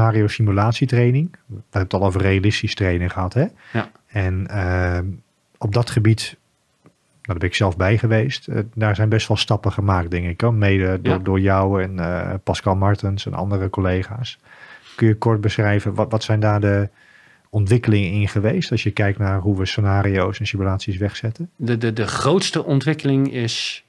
scenario simulatietraining. We hebben het al over realistisch trainen gehad. Hè? Ja. En op dat gebied, daar ben ik zelf bij geweest. Daar zijn best wel stappen gemaakt, denk ik. Mede door jou en Pascal Martens en andere collega's. Kun je kort beschrijven, wat zijn daar de ontwikkelingen in geweest? Als je kijkt naar hoe we scenario's en simulaties wegzetten. De grootste ontwikkeling is...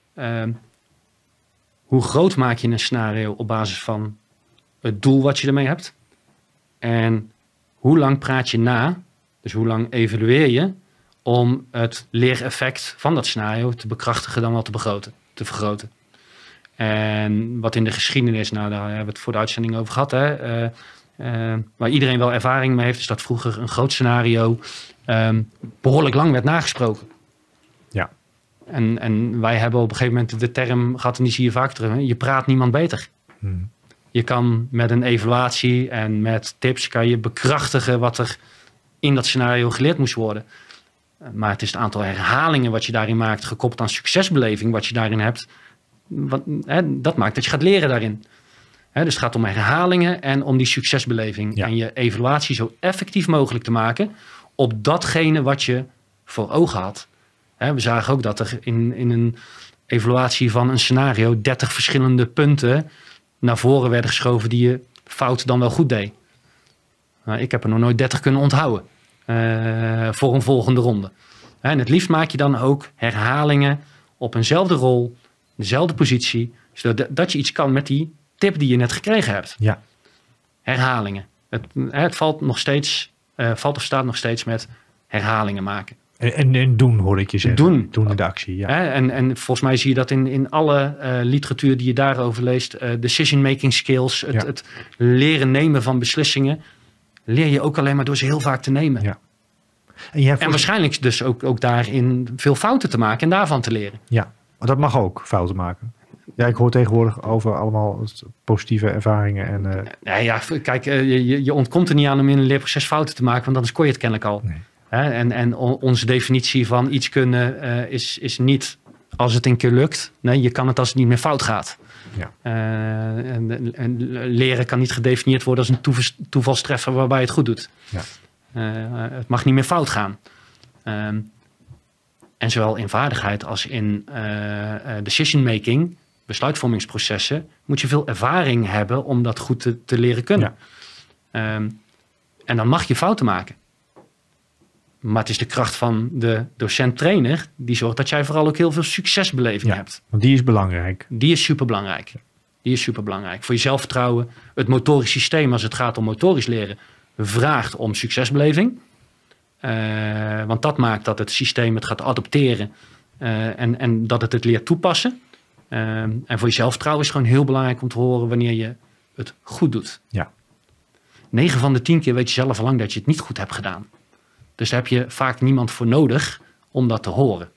hoe groot maak je een scenario op basis van het doel wat je ermee hebt? En hoe lang praat je na? Dus hoe lang evalueer je om het leereffect van dat scenario te bekrachtigen dan wel te vergroten? En wat in de geschiedenis, daar hebben we het voor de uitzending over gehad, hè, waar iedereen wel ervaring mee heeft, is dat vroeger een groot scenario behoorlijk lang werd nagesproken. Ja. En wij hebben op een gegeven moment de term gehad, en die zie je vaak terug, hè, je praat niemand beter. Je kan met een evaluatie en met tips kan je bekrachtigen wat er in dat scenario geleerd moest worden. Maar het is het aantal herhalingen wat je daarin maakt, gekoppeld aan succesbeleving wat je daarin hebt, dat maakt dat je gaat leren daarin. Dus het gaat om herhalingen en om die succesbeleving. Ja. En je evaluatie zo effectief mogelijk te maken op datgene wat je voor ogen had. We zagen ook dat er in een evaluatie van een scenario 30 verschillende punten naar voren werden geschoven die je fout dan wel goed deed. Ik heb er nog nooit 30 kunnen onthouden voor een volgende ronde. En het liefst maak je dan ook herhalingen op eenzelfde rol, dezelfde positie, zodat je iets kan met die tip die je net gekregen hebt. Ja. Herhalingen. Het valt of staat nog steeds met herhalingen maken. En doen, hoor ik je zeggen. Doen in de actie, ja. En volgens mij zie je dat in alle literatuur die je daarover leest. Decision making skills, het leren nemen van beslissingen, leer je ook alleen maar door ze heel vaak te nemen. Ja. En waarschijnlijk dus ook daarin veel fouten te maken en daarvan te leren. Ja, maar dat mag ook, fouten maken. Ja, ik hoor tegenwoordig over allemaal positieve ervaringen. Kijk, je ontkomt er niet aan om in een leerproces fouten te maken, want anders kon je het kennelijk al. Nee. En onze definitie van iets kunnen is niet als het een keer lukt. Nee, je kan het als het niet meer fout gaat. Ja. En leren kan niet gedefinieerd worden als een toevalstreffer waarbij je het goed doet. Ja. Het mag niet meer fout gaan. En zowel in vaardigheid als in decision making, besluitvormingsprocessen, moet je veel ervaring hebben om dat goed te leren kunnen. Ja. En dan mag je fouten maken. Maar het is de kracht van de docent-trainer die zorgt dat jij vooral ook heel veel succesbeleving hebt. Want die is belangrijk. Die is superbelangrijk. Voor je zelfvertrouwen, het motorisch systeem als het gaat om motorisch leren, vraagt om succesbeleving. Want dat maakt dat het systeem het gaat adopteren en dat het leert toepassen. En voor je zelfvertrouwen is het gewoon heel belangrijk om te horen wanneer je het goed doet. Ja. 9 van de 10 keer weet je zelf al lang dat je het niet goed hebt gedaan. Dus daar heb je vaak niemand voor nodig om dat te horen.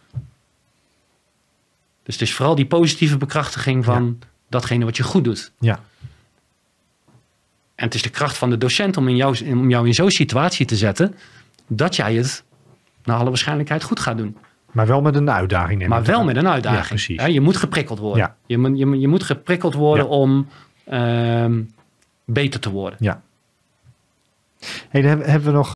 Dus het is vooral die positieve bekrachtiging van datgene wat je goed doet. Ja. En het is de kracht van de docent om jou in zo'n situatie te zetten dat jij het naar alle waarschijnlijkheid goed gaat doen. Maar wel met een uitdaging. Ja, precies. Je moet geprikkeld worden. Ja. Je moet geprikkeld worden om beter te worden. Ja. Hey, dan hebben we nog